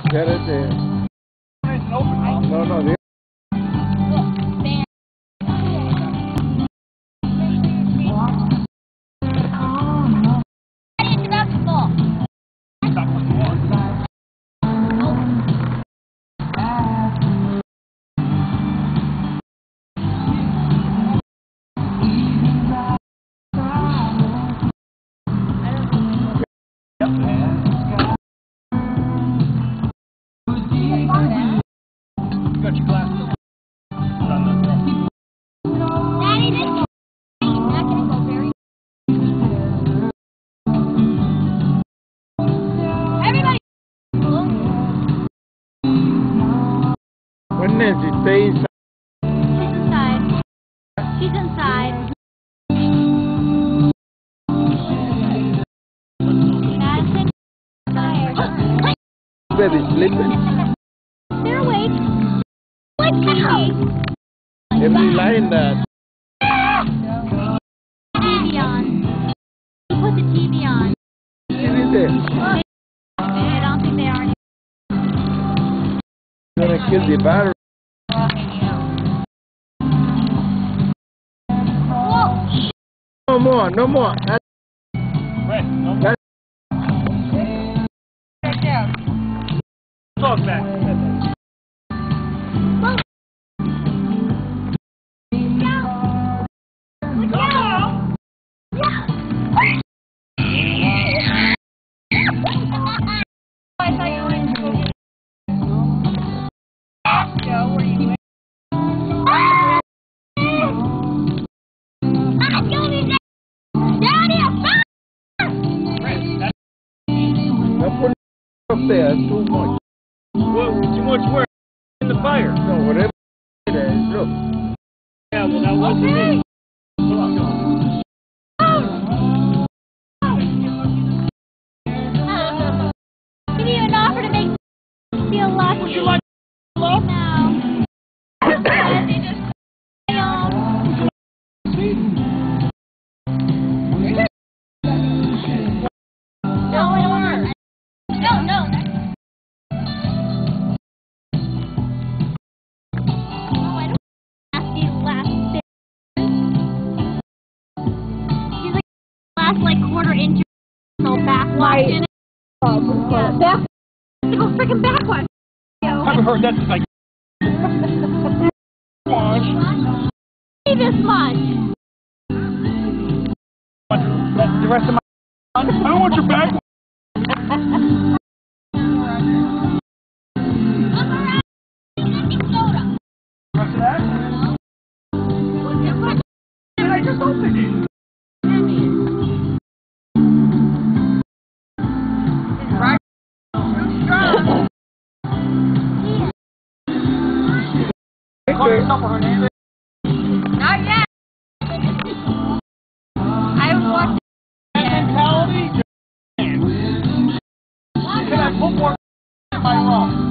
Get it there. No, no, there. Got your glasses. Daddy, this is not going to go very. Everybody. When is it? Stay inside. She's inside. She's inside. Madison, tired. Baby sleeping. They're awake. Let's go. Every line that. TV on. You put the TV on. TV there. I don't think they are. Gonna kill the battery. Whoa. No more, no more. Red, no more. Back down. Talk back. I thought you wanted to go get Joe, were you doing? Don't put it up there, it's too much. What? Too much work in the fire. No, whatever it is, look. Yeah, well, that wasn't me. You didn't even offer to make me feel lucky. Would you like hello? No. They just No, I don't want. No, no. Oh, I don't ask these last bit. She's like last quarter inch so backwash in it. Yeah. Back. To go freaking backwash. I haven't heard that since like. Wash. See this much. The rest of my. I don't want your back. Rest of that? I just opened it. Right? Too strong. Call yourself a Hernandez? Not yet. I haven't watched Mentality? Can I put more in my room?